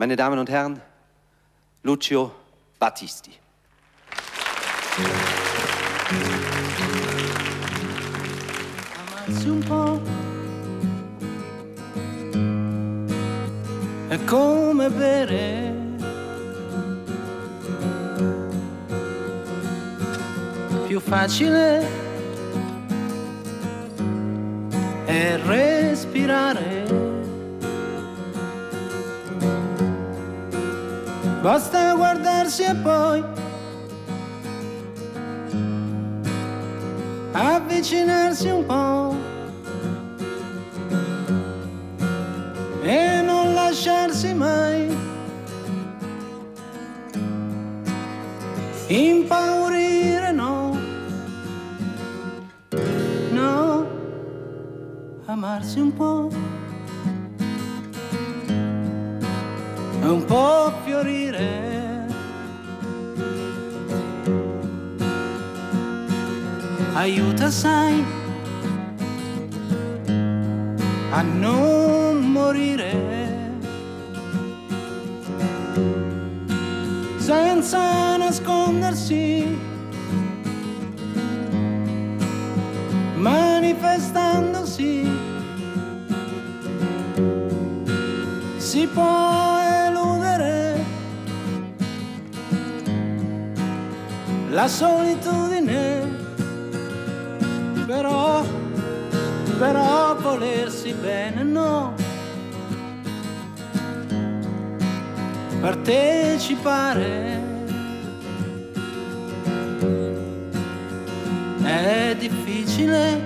Meine Damen und Herren, Lucio Battisti. Amarsi un po' è come bere, più facile è respirare. Basta guardarsi e poi avvicinarsi un po' e non lasciarsi mai impaurire, no, no, amarsi un po'. E un po' fiorire, aiuta, sai, a non morire, senza nascondersi, manifestandosi, si può la solitudine, però volersi bene no, partecipare è difficile,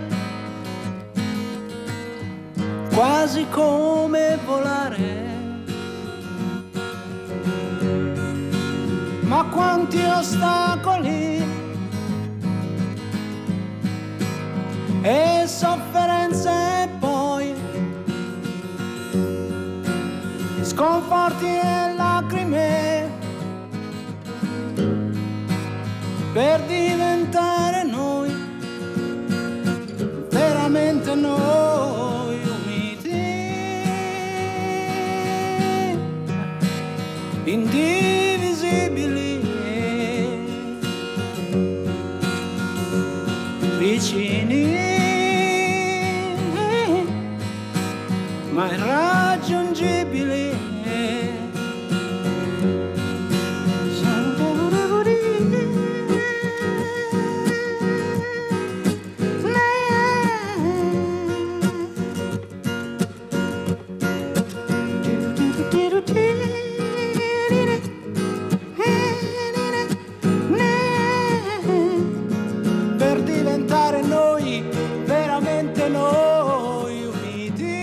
quasi come volare. Ma quanti ostacoli e sofferenze e poi sconforti e lacrime per diventare noi, veramente noi uniti, indivisibili, vicini, ma irraggiungibili. Per diventare noi, veramente noi uniti,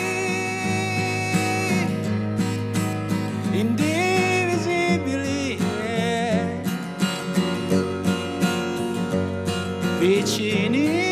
indivisibili, vicini.